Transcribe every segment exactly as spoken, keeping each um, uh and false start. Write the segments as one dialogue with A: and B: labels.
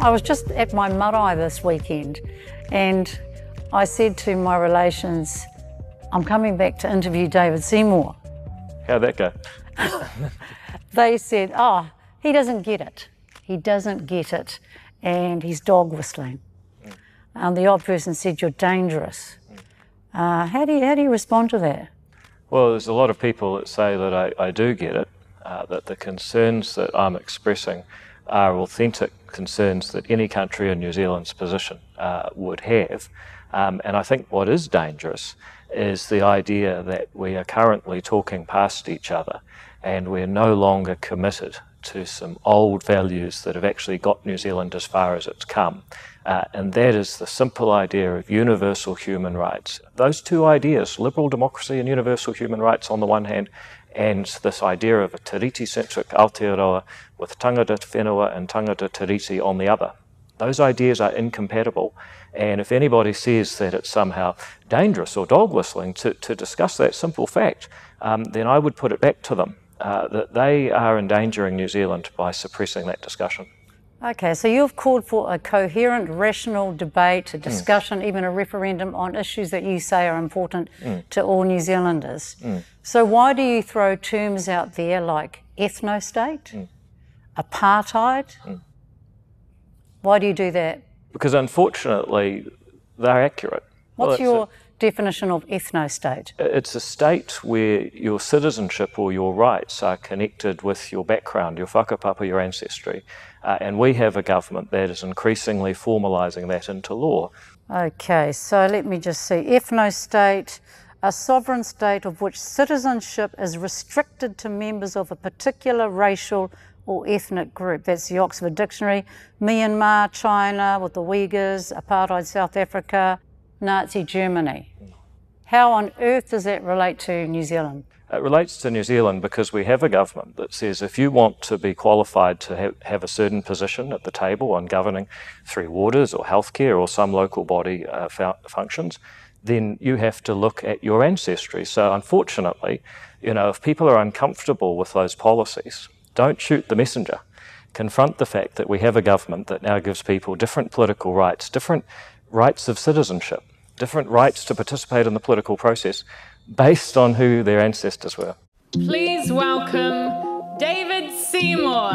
A: I was just at my marae this weekend and I said to my relations, I'm coming back to interview David Seymour.
B: How'd that go?
A: They said, oh, he doesn't get it. He doesn't get it. And he's dog whistling. Mm. Um, the odd person said, you're dangerous. Mm. Uh, how do you, how do you respond to that?
B: Well, there's a lot of people that say that I, I do get it, uh, that the concerns that I'm expressing are authentic concerns that any country in New Zealand's position uh, would have. Um, and I think what is dangerous is the idea that we are currently talking past each other and we're no longer committed to some old values that have actually got New Zealand as far as it's come. Uh, and that is the simple idea of universal human rights. Those two ideas, liberal democracy and universal human rights on the one hand, and this idea of a tiriti-centric Aotearoa with tangata whenua and tangata tiriti on the other. Those ideas are incompatible, and if anybody says that it's somehow dangerous or dog whistling to, to discuss that simple fact, um, then I would put it back to them, uh, that they are endangering New Zealand by suppressing that discussion.
A: Okay, so you've called for a coherent, rational debate, a discussion, mm. even a referendum on issues that you say are important mm. to all New Zealanders. Mm. So why do you throw terms out there like ethno-state, mm. apartheid? Mm. Why do you do that?
B: Because unfortunately, they're accurate.
A: What's
B: well,
A: your
B: a,
A: definition of ethno-state?
B: It's a state where your citizenship or your rights are connected with your background, your whakapapa, your ancestry. Uh, and we have a government that is increasingly formalising that into law.
A: Okay, so let me just see. Ethno-state, a sovereign state of which citizenship is restricted to members of a particular racial or ethnic group. That's the Oxford Dictionary. Myanmar, China, with the Uyghurs, apartheid South Africa, Nazi Germany. How on earth does that relate to New Zealand?
B: It relates to New Zealand because we have a government that says if you want to be qualified to have, have a certain position at the table on governing Three Waters or healthcare or some local body uh, functions, then you have to look at your ancestry. So unfortunately, you know, if people are uncomfortable with those policies, don't shoot the messenger. Confront the fact that we have a government that now gives people different political rights, different rights of citizenship, different rights to participate in the political process based on who their ancestors were.
C: Please welcome David Seymour.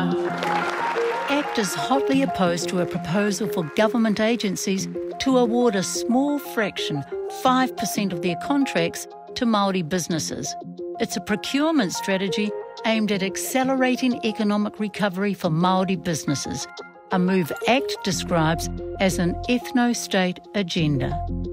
D: ACT is hotly opposed to a proposal for government agencies to award a small fraction, five percent of their contracts, to Māori businesses. It's a procurement strategy aimed at accelerating economic recovery for Māori businesses, a move ACT describes as an ethno-state agenda.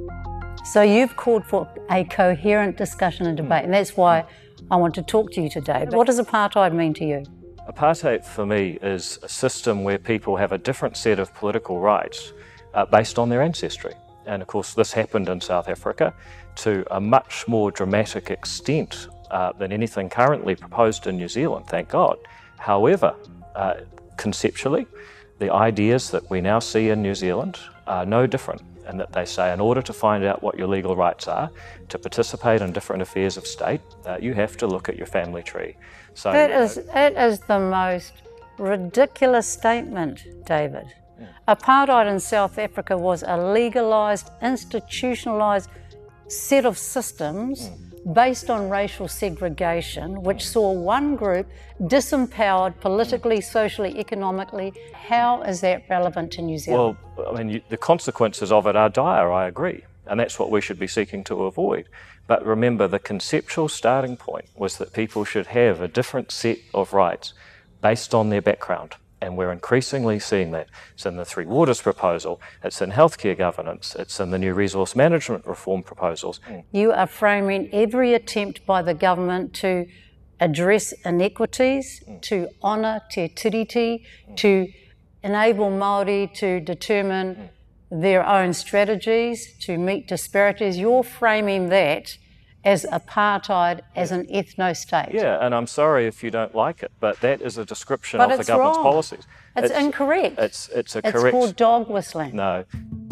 A: So you've called for a coherent discussion and debate, and that's why I want to talk to you today. But what does apartheid mean to you?
B: Apartheid for me is a system where people have a different set of political rights uh, based on their ancestry. And of course this happened in South Africa to a much more dramatic extent uh, than anything currently proposed in New Zealand, thank God. However, uh, conceptually, the ideas that we now see in New Zealand are no different, and that they say in order to find out what your legal rights are, to participate in different affairs of state, uh, you have to look at your family tree. So
A: that is, that is the most ridiculous statement, David. Yeah. Apartheid in South Africa was a legalised, institutionalised set of systems mm. based on racial segregation, which saw one group disempowered politically, mm. socially, economically. How is that relevant to New Zealand?
B: Well, I mean, you, the consequences of it are dire, I agree, and that's what we should be seeking to avoid. But remember, the conceptual starting point was that people should have a different set of rights based on their background. And we're increasingly seeing that. It's in the Three Waters proposal, it's in healthcare governance, it's in the new resource management reform proposals.
A: You are framing every attempt by the government to address inequities, mm. to honour te tiriti, mm. to enable Māori to determine mm. their own strategies, to meet disparities. You're framing that as apartheid, as an ethno-state.
B: Yeah, and I'm sorry if you don't like it, but that is a description
A: but
B: of the government's
A: wrong.
B: policies.
A: It's, it's incorrect.
B: It's, it's a
A: it's
B: correct...
A: It's called dog whistling.
B: No.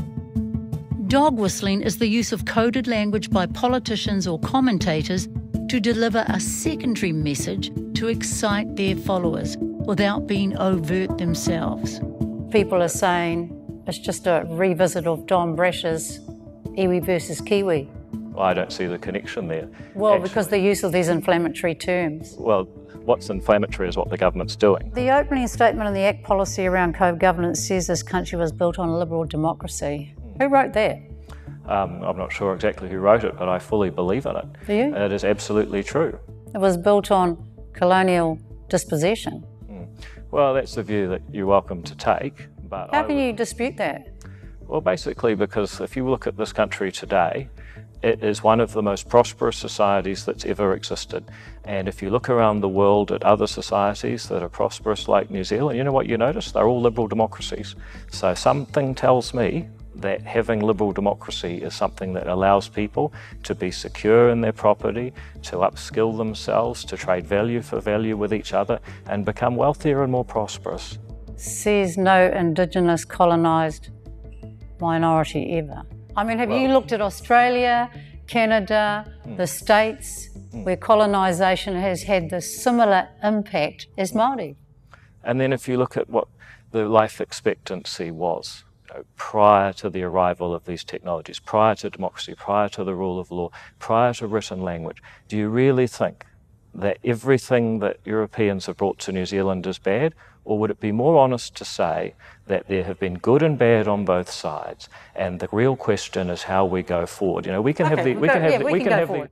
D: Dog whistling is the use of coded language by politicians or commentators to deliver a secondary message to excite their followers without being overt themselves.
A: people are saying it's just a revisit of Don Brash's iwi versus Kiwi.
B: Well, I don't see the connection there.
A: Well,
B: actually.
A: Because the use of these inflammatory terms.
B: Well, what's inflammatory is what the government's doing.
A: The opening statement in the Act policy around co-governance says this country was built on liberal democracy. Who wrote that?
B: Um, I'm not sure exactly who wrote it, but I fully believe in it.
A: Do you?
B: It is absolutely true.
A: It was built on colonial dispossession.
B: Mm. Well, that's the view that you're welcome to take. But
A: How
B: I
A: can
B: would...
A: you dispute that?
B: Well, basically because if you look at this country today, it is one of the most prosperous societies that's ever existed. And if you look around the world at other societies that are prosperous like New Zealand, you know what you notice? They're all liberal democracies. So something tells me that having liberal democracy is something that allows people to be secure in their property, to upskill themselves, to trade value for value with each other and become wealthier and more prosperous.
A: Says no Indigenous colonised minority ever. I mean, have
B: Well,
A: you looked at Australia, Canada, mm. the States, mm. where colonisation has had the similar impact as Māori?
B: And then if you look at what the life expectancy was, you know, prior to the arrival of these technologies, prior to democracy, prior to the rule of law, prior to written language, do you really think that everything that Europeans have brought to New Zealand is bad? Or would it be more honest to say that there have been good and bad on both sides, and the real question is how we go forward? You know, we can
A: okay,
B: have the
A: we'll
B: we
A: go,
B: can have
A: yeah,
B: the,
A: we,
B: we
A: can,
B: can
A: go
B: have
A: forward.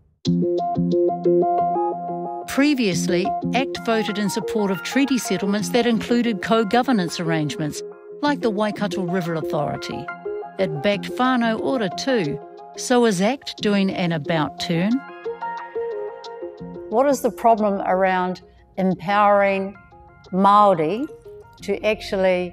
B: the.
D: Previously, ACT voted in support of treaty settlements that included co-governance arrangements, like the Waikato River Authority. It backed whānau ora too. So is ACT doing an about turn?
A: What is the problem around empowering Māori to actually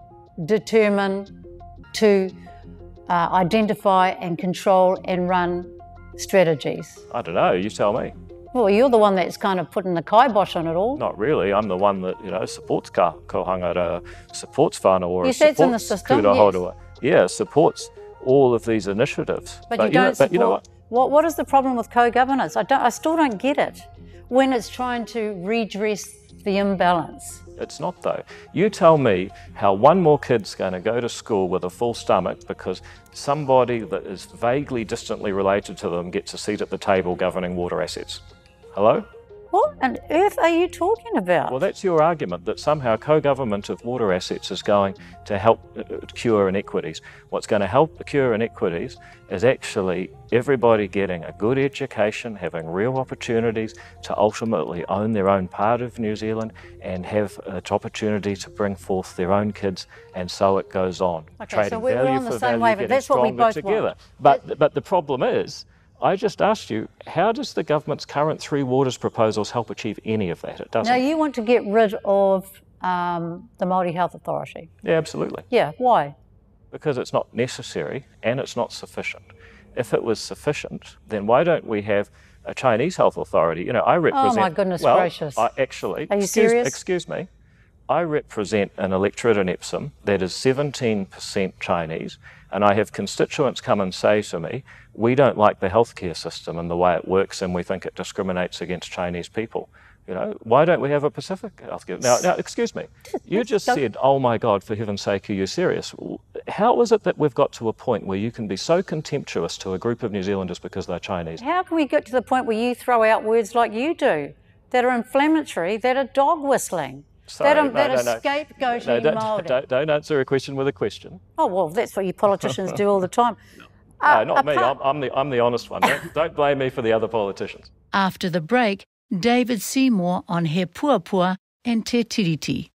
A: determine, to uh, identify and control and run strategies?
B: I don't know, you tell me.
A: Well, you're the one that's kind of putting the kibosh on it all.
B: Not really, I'm the one that, you know, supports ka kohangara, supports whānau ora,
A: You said it's in the
B: supports
A: system,
B: kura
A: yes.
B: horua. Yeah, supports all of these initiatives.
A: But, but you don't
B: know,
A: support...
B: But you know what?
A: What, what is the problem with co-governance? I, don't, I still don't get it when it's trying to redress the imbalance.
B: It's not though. You tell me how one more kid's going to go to school with a full stomach because somebody that is vaguely distantly related to them gets a seat at the table governing water assets. Hello?
A: What on earth are you talking about?
B: Well, that's your argument, that somehow co-government of water assets is going to help cure inequities. What's going to help cure inequities is actually everybody getting a good education, having real opportunities to ultimately own their own part of New Zealand and have an opportunity to bring forth their own kids, and so it goes on.
A: Okay,
B: Trading
A: so we're
B: value
A: on the
B: for
A: same
B: value,
A: wave.
B: getting
A: That's what we
B: stronger
A: both
B: together.
A: want.
B: But, but the problem is, I just asked you, how does the government's current three waters proposals help achieve any of that? It doesn't.
A: Now, you want to get rid of um, the Māori Health Authority.
B: Yeah, absolutely.
A: Yeah, why?
B: Because it's not necessary and it's not sufficient. If it was sufficient, then why don't we have a Chinese health authority? You know, I represent...
A: Oh, my goodness
B: well,
A: gracious.
B: I actually...
A: Are you
B: excuse,
A: serious?
B: Excuse me. I represent an electorate in Epsom that is seventeen percent Chinese, and I have constituents come and say to me, we don't like the healthcare system and the way it works, and we think it discriminates against Chinese people. You know, why don't we have a Pacific healthcare? Now, now, excuse me, you just said, oh my God, for heaven's sake, are you serious? How is it that we've got to a point where you can be so contemptuous to a group of New Zealanders because they're Chinese?
A: How can we get to the point where you throw out words like you do, that are inflammatory, that are dog whistling?
B: Sorry,
A: that are,
B: no,
A: that
B: no,
A: are
B: no.
A: scapegoating
B: No, don't,
A: Māori.
B: don't, don't answer a question with a question.
A: Oh, well, that's what you politicians do all the time.
B: No,
A: Uh,
B: not me.
A: apart-
B: I'm, I'm, the, I'm the honest one. Don't, don't blame me for the other politicians.
D: After the break, David Seymour on He Puapua and Te Tiriti.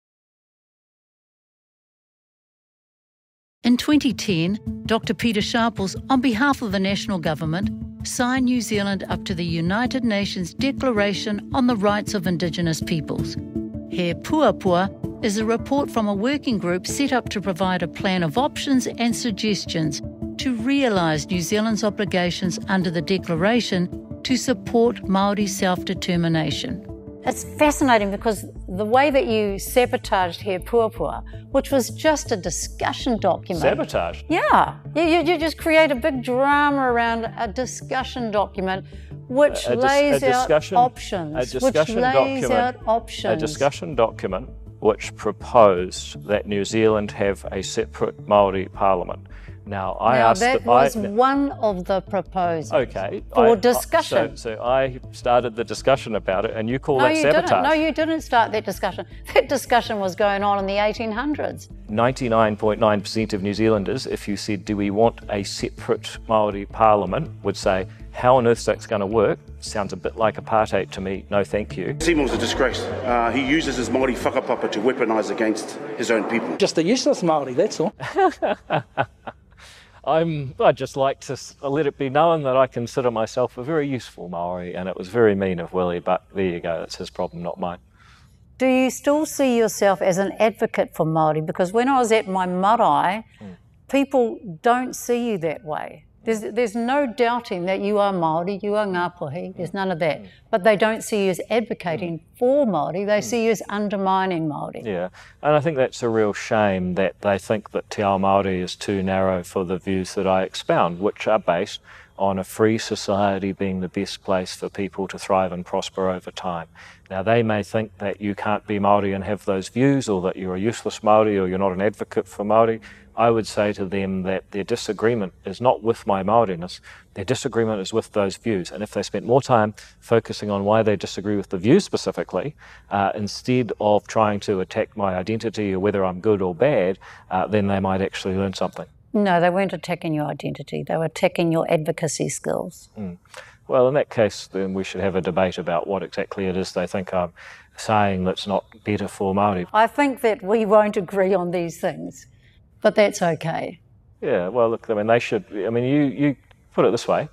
D: In twenty ten, Doctor Peter Sharples, on behalf of the national government, signed New Zealand up to the United Nations Declaration on the Rights of Indigenous Peoples. He Puapua is a report from a working group set up to provide a plan of options and suggestions to realise New Zealand's obligations under the Declaration to support Māori self-determination.
A: It's fascinating because the way that you sabotaged He Puapua, which was just a discussion document.
B: Sabotage?
A: Yeah. You, you, you just create a big drama around a discussion document which
B: A dis-
A: lays
B: a discussion-
A: out options.
B: a discussion
A: which lays
B: document-
A: out options.
B: A discussion document which proposed that New Zealand have a separate Māori parliament. Now, I
A: now,
B: asked...
A: that
B: the,
A: was
B: I,
A: one of the proposals.
B: Okay.
A: For
B: I,
A: discussion.
B: So, so I started the discussion about it, and you call
A: no,
B: that
A: you
B: sabotage.
A: Didn't. No, you didn't start that discussion. That discussion was going on in the eighteen hundreds.
B: ninety-nine point nine percent of New Zealanders, if you said, do we want a separate Māori parliament, would say, how on earth that's going to work? Sounds a bit like apartheid to me, no thank you.
E: Seymour's a disgrace. Uh, he uses his Māori whakapapa to weaponise against his own people.
F: Just a useless Māori, that's all.
B: I'm, I'd just like to let it be known that I consider myself a very useful Māori, and it was very mean of Willie, but there you go, that's his problem, not mine.
A: Do you still see yourself as an advocate for Māori? Because when I was at my marae, mm. people don't see you that way. There's, there's no doubting that you are Māori, you are Ngāpuhi, there's none of that. Mm. But they don't see you as advocating mm. for Māori, they mm. see you as undermining Māori.
B: Yeah, and I think that's a real shame that they think that Te Ao Māori is too narrow for the views that I expound, which are based on a free society being the best place for people to thrive and prosper over time. Now, they may think that you can't be Māori and have those views, or that you're a useless Māori, or you're not an advocate for Māori. I would say to them that their disagreement is not with my Māoriness, their disagreement is with those views. And if they spent more time focusing on why they disagree with the views specifically, uh, instead of trying to attack my identity or whether I'm good or bad, uh, then they might actually learn something.
A: No, they weren't attacking your identity, they were attacking your advocacy skills.
B: Mm. Well, in that case, then we should have a debate about what exactly it is they think I'm saying that's not better for Māori.
A: I think that we won't agree on these things, but that's okay.
B: Yeah, well, look, I mean, they should, I mean, you, you put it this way,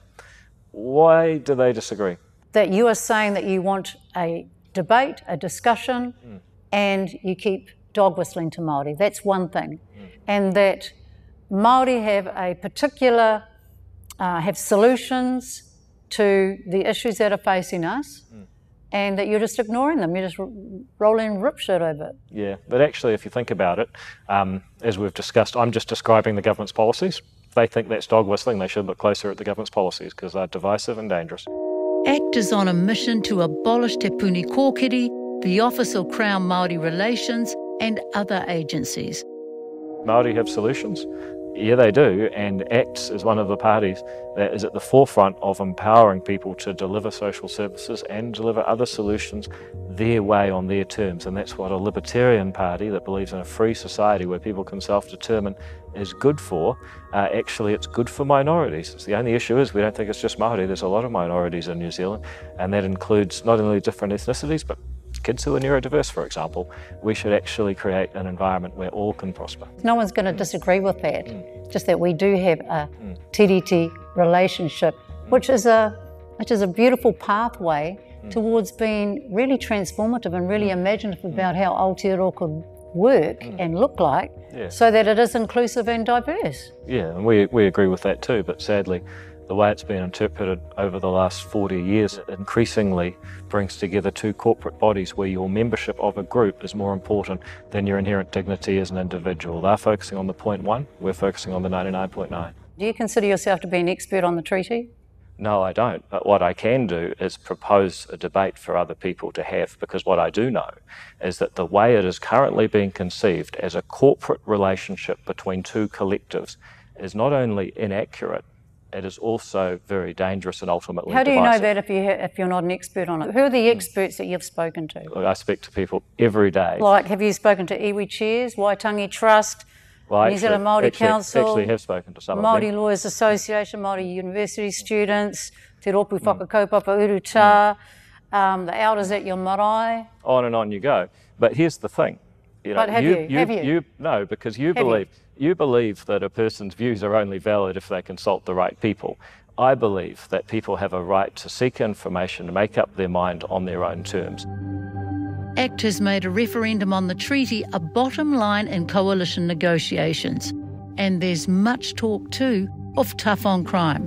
B: why do they disagree?
A: That you are saying that you want a debate, a discussion, mm. and you keep dog whistling to Māori. That's one thing. Mm. And that Māori have a particular, uh, have solutions to the issues that are facing us, mm. and that you're just ignoring them, you're just rolling ripshit over it.
B: Yeah, but actually if you think about it, um, as we've discussed, I'm just describing the government's policies. If they think that's dog whistling, they should look closer at the government's policies, because they're divisive and dangerous.
D: ACT is on a mission to abolish Te Puni Kōkiri, the Office of Crown Māori Relations and other agencies.
B: Māori have solutions? Yeah, they do, and ACT is one of the parties that is at the forefront of empowering people to deliver social services and deliver other solutions their way on their terms, and that's what a libertarian party that believes in a free society where people can self-determine is good for. Uh, actually, it's good for minorities. It's the only issue is we don't think it's just Māori. There's a lot of minorities in New Zealand, and that includes not only different ethnicities, but kids who are neurodiverse, for example. We should actually create an environment where all can prosper.
A: No one's going to disagree with that, mm. just that we do have a
B: mm.
A: tiriti relationship, mm. which is a which is a beautiful pathway mm. towards being really transformative and really imaginative mm. about how Aotearoa could work mm. and look like,
B: yeah.
A: so that it is inclusive and diverse.
B: Yeah, and we, we agree with that too, but sadly, the way it's been interpreted over the last forty years, it increasingly brings together two corporate bodies where your membership of a group is more important than your inherent dignity as an individual. They're focusing on the point one, we're focusing on the ninety-nine point nine.
A: Do you consider yourself to be an expert on the treaty?
B: No, I don't. But what I can do is propose a debate for other people to have, because what I do know is that the way it is currently being conceived as a corporate relationship between two collectives is not only inaccurate, it is also very dangerous and ultimately
A: How do you
B: divisive.
A: know that if, you, if you're not an expert on it? Who are the experts that you've spoken to?
B: Look, I speak to people every day.
A: Like, have you spoken to iwi chairs, Waitangi Trust,
B: well,
A: New Zealand Māori
B: actually,
A: Council,
B: actually have spoken to some
A: Māori
B: of them.
A: Lawyers Association, Māori University students, Te Ropu Whakakaupapa Uruta, mm. um, the elders at your marae?
B: On and on you go. But here's the thing. You know,
A: but have you? you,
B: you
A: have you?
B: you no, because you
A: have
B: believe
A: you?
B: you believe that a person's views are only valid if they consult the right people. I believe that people have a right to seek information, to make up their mind on their own terms.
D: ACT has made a referendum on the treaty a bottom line in coalition negotiations. And there's much talk too of tough on crime.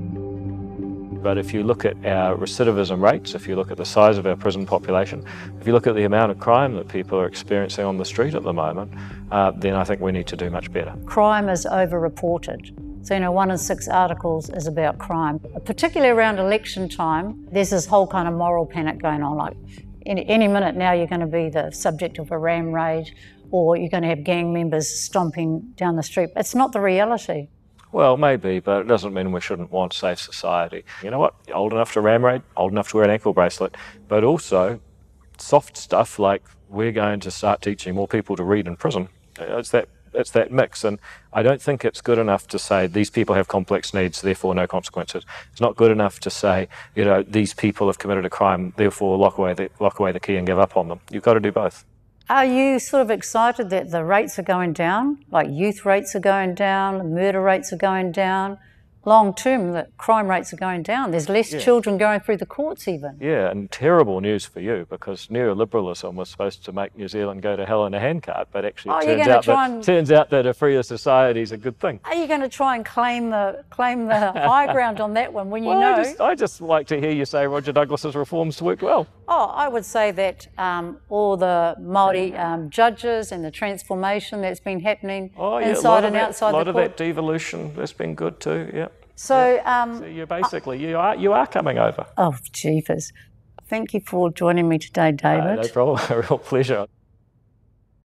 B: But if you look at our recidivism rates, if you look at the size of our prison population, if you look at the amount of crime that people are experiencing on the street at the moment, uh, then I think we need to do much better.
A: Crime is over-reported. So, you know, one in six articles is about crime. Particularly around election time, there's this whole kind of moral panic going on, like, any, any minute now you're going to be the subject of a ram raid, or you're going to have gang members stomping down the street. It's not the reality.
B: Well, maybe, but it doesn't mean we shouldn't want safe society. You know what? You're old enough to ram raid, old enough to wear an ankle bracelet, but also soft stuff like we're going to start teaching more people to read in prison. It's that, it's that mix, and I don't think it's good enough to say these people have complex needs, therefore no consequences. It's not good enough to say, you know, these people have committed a crime, therefore lock away the, lock away the key and give up on them. You've got to do both.
A: Are you sort of excited that the rates are going down, like youth rates are going down, murder rates are going down? Long term, the crime rates are going down. There's less
B: yeah.
A: children going through the courts even.
B: Yeah, and terrible news for you, because neoliberalism was supposed to make New Zealand go to hell in a handcart, but actually
A: oh,
B: it turns out, that, and... turns out that a freer society is a good thing.
A: Are you going to try and claim the claim the high ground on that one when you
B: well,
A: know?
B: I just, I just like to hear you say Roger Douglas's reforms worked well.
A: Oh, I would say that um, all the Māori um, judges and the transformation that's been happening
B: oh, yeah,
A: inside and
B: that,
A: outside the court.
B: A lot of that devolution has been good too, yeah.
A: So,
B: yeah.
A: um,
B: so you're basically, you are, you are coming over.
A: Oh, jeepers. Thank you for joining me today, David.
B: Uh, no problem, a real pleasure.